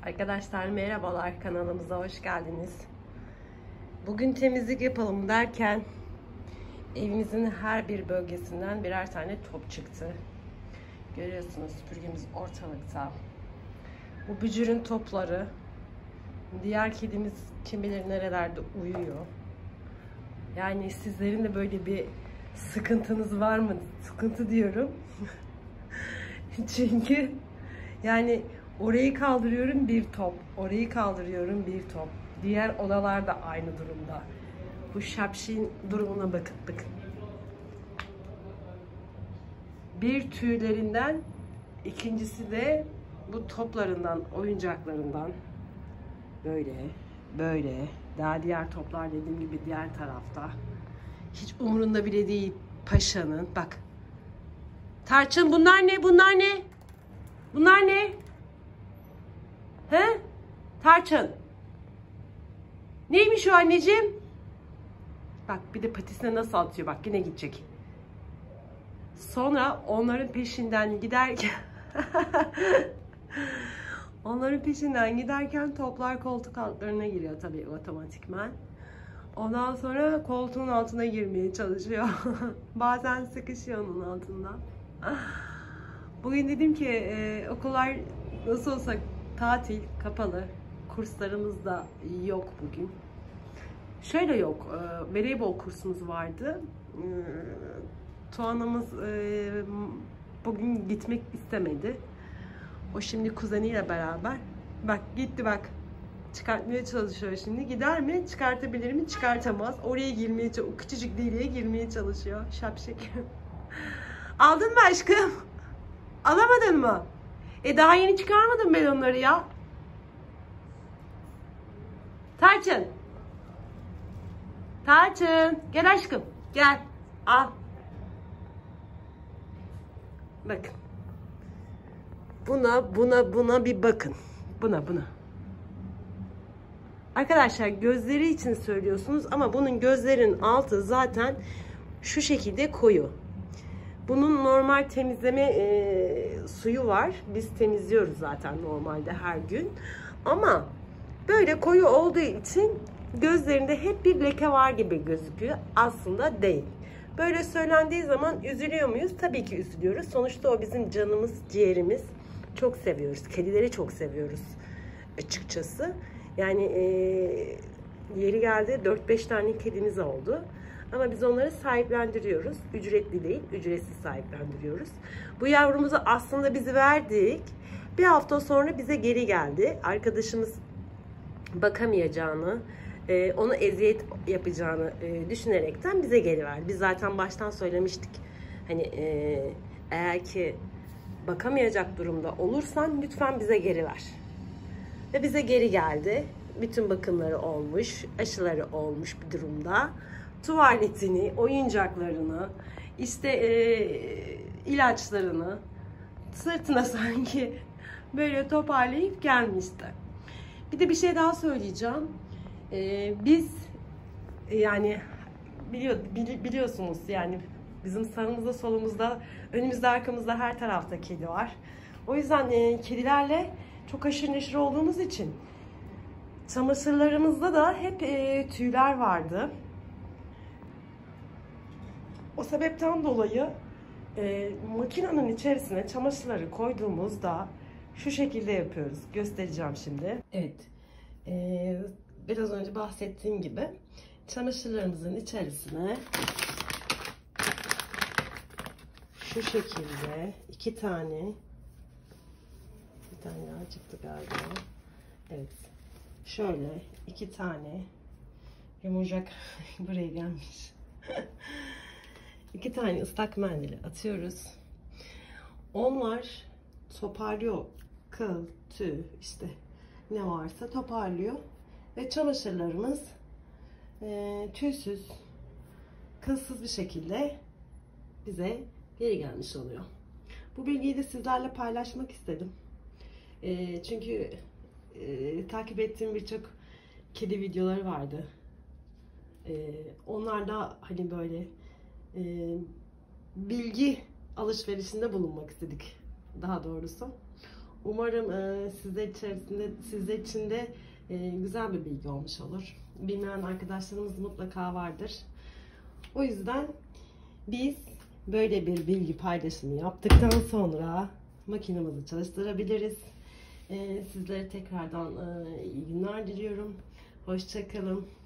Arkadaşlar merhabalar, kanalımıza hoş geldiniz. Bugün temizlik yapalım derken evimizin her bir bölgesinden birer tane top çıktı. Görüyorsunuz, süpürgemiz ortalıkta. Bu bücürün topları, diğer kedimiz kim bilir nerelerde uyuyor. Yani sizlerin de böyle bir sıkıntınız var mı? Sıkıntı diyorum. Çünkü yani orayı kaldırıyorum bir top, orayı kaldırıyorum bir top. Diğer odalar da aynı durumda. Bu şapşin durumuna bakın, bakın. Bir tüylerinden, ikincisi de bu toplarından, oyuncaklarından. Böyle. Daha diğer toplar dediğim gibi diğer tarafta. Hiç umurunda bile değil paşanın. Bak. Tarçın, bunlar ne? Bunlar ne? Bunlar ne? He? Tarçın. Neymiş o anneciğim? Bak bir de patisine nasıl atıyor. Bak yine gidecek. Sonra onların peşinden giderken toplar koltuk altlarına giriyor tabii otomatikman. Ondan sonra koltuğun altına girmeye çalışıyor. Bazen sıkışıyor onun altından. Bugün dedim ki okullar nasıl olsa tatil, kapalı. Kurslarımız da yok bugün. Şöyle yok, voleybol kursumuz vardı. Tuğan'ımız bugün gitmek istemedi. O şimdi kuzeniyle beraber. Bak gitti bak. Çıkartmaya çalışıyor şimdi. Gider mi? Çıkartabilir mi? Çıkartamaz. Oraya girmeye çalışıyor. O küçücük deliğe girmeye çalışıyor. Şapşik. Aldın mı aşkım? Alamadın mı? Daha yeni çıkarmadım ben onları ya. Tarçın. Tarçın. Gel aşkım. Gel. Al. Bakın. Buna bir bakın. Buna. Arkadaşlar gözleri için söylüyorsunuz ama bunun gözlerin altı zaten şu şekilde koyu. Bunun normal temizleme suyu var. Biz temizliyoruz zaten normalde her gün. Ama böyle koyu olduğu için gözlerinde hep bir leke var gibi gözüküyor. Aslında değil. Böyle söylendiği zaman üzülüyor muyuz? Tabii ki üzülüyoruz. Sonuçta o bizim canımız, ciğerimiz. Çok seviyoruz. Kedileri çok seviyoruz açıkçası. Yani yeri geldi 4-5 tane kedimiz oldu. Ama biz onları sahiplendiriyoruz. Ücretli değil, ücretsiz sahiplendiriyoruz. Bu yavrumuzu aslında biz verdik. Bir hafta sonra bize geri geldi. Arkadaşımız bakamayacağını, ona eziyet yapacağını düşünerekten bize geri verdi. Biz zaten baştan söylemiştik. Hani eğer ki bakamayacak durumda olursan lütfen bize geri ver. Ve bize geri geldi. Bütün bakımları olmuş, aşıları olmuş bir durumda. Tuvaletini, oyuncaklarını, işte ilaçlarını sırtına sanki böyle toparlayıp gelmişti. Bir de bir şey daha söyleyeceğim. Biz yani biliyorsunuz yani bizim sağımızda, solumuzda, önümüzde, arkamızda her tarafta kedi var. O yüzden kedilerle çok aşırı neşir olduğumuz için çamaşırlarımızda da hep tüyler vardı. O sebepten dolayı makinenin içerisine çamaşırları koyduğumuzda şu şekilde yapıyoruz. Göstereceğim şimdi. Evet. Biraz önce bahsettiğim gibi çamaşırlarımızın içerisine şu şekilde bir tane daha çıktı galiba. Evet. Şöyle 2 tane yumuşak buraya gelmiş. 2 tane ıslak mendili atıyoruz. Onlar toparlıyor. Kıl, tüy işte ne varsa toparlıyor. Ve çamaşırlarımız tüysüz, kılsız bir şekilde bize geri gelmiş oluyor. Bu bilgiyi de sizlerle paylaşmak istedim. Çünkü takip ettiğim birçok kedi videoları vardı. Onlar da hani böyle bilgi alışverişinde bulunmak istedik daha doğrusu. Umarım sizler için de güzel bir bilgi olmuş olur. Bilmeyen arkadaşlarımız mutlaka vardır. O yüzden biz böyle bir bilgi paylaşımı yaptıktan sonra makinemizi çalıştırabiliriz. Sizlere tekrardan iyi günler diliyorum. Hoşça kalın.